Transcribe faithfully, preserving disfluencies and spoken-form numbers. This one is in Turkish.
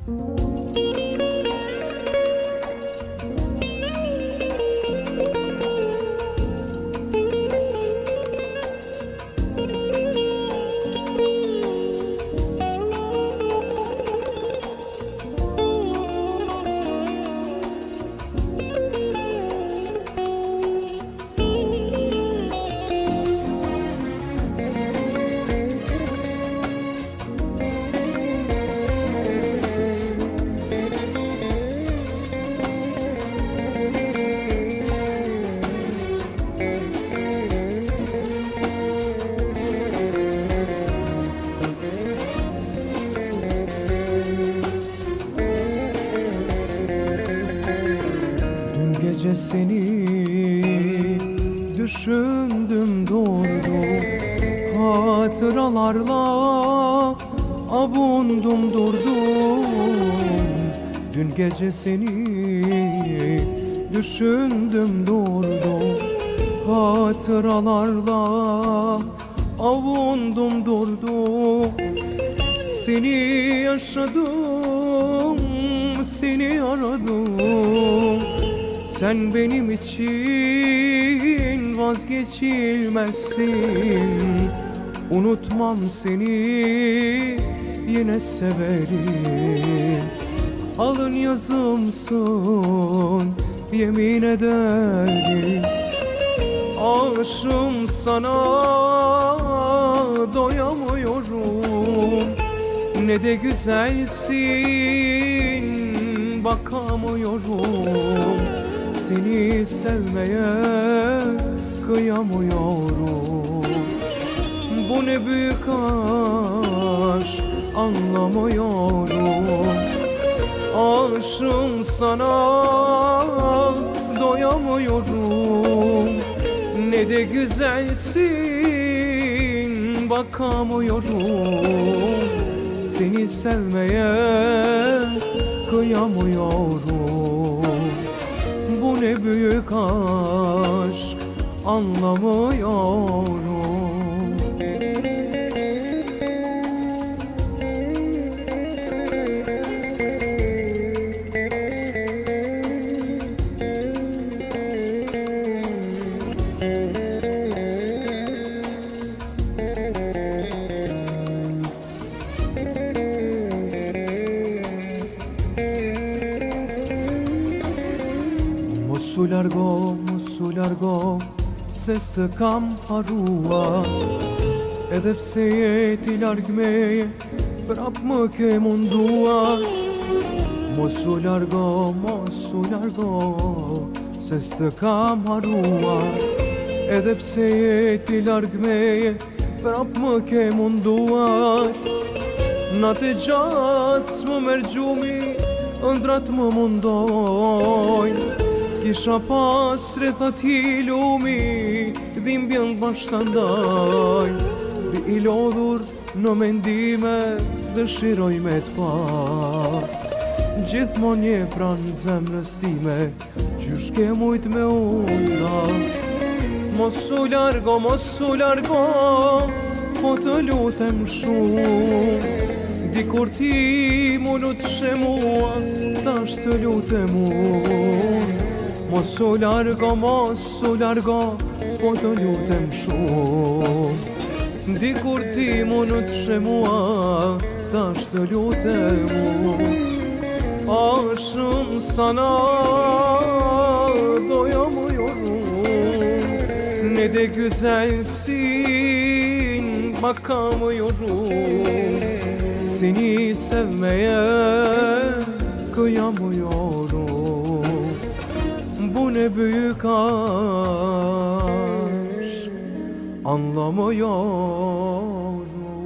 Gece seni düşündüm durdum, hatıralarla avundum durdum. Dün gece seni düşündüm durdum, hatıralarla avundum durdum. Seni yaşadım, seni aradım. Sen benim için vazgeçilmezsin. Unutmam seni, yine severim. Alın yazımsın, yemin ederim. Aşığım sana, doyamıyorum. Ne de güzelsin, bakamıyorum. Seni sevmeye kıyamıyorum. Bu ne büyük aşk, anlamıyorum. Aşığım sana, doyamıyorum. Ne de güzelsin, bakamıyorum. Seni sevmeye kıyamıyorum. Bu ne büyük aşk, anlamıyorum. Mosu largo, mosu largo, se të kam harruar. Edhe pse jeti larg meje, prap më ke munduar. Mosu largo, mosu largo, se të kam harruar. Edhe pse jeti larg meje, prap më ke munduar. Natë gjatë s'më merë gjumi, ëndrat më mundojnë. Kisha pas rrethat i lumi, dhimbjen bashkëndaj. Bi i lodhur në mendime, dëshiroj me t'pa. Gjithmon je pranë zemrës time, qysh ke mujt me unda. Mosu largo, mosu largo, po të lutem shumë. Dikur ti mu lutëshe mua, tash të lutem unë. Mosu largo, mosu largo, po të lutem shumë. Dikur ti mu lutëshe mua, tash të lutem unë. Aşığım sana, doyamıyorum. Ne de güzelsin, bakamıyorum. Seni sevmeye kıyamıyorum. Bu ne büyük aşk, anlamıyorum.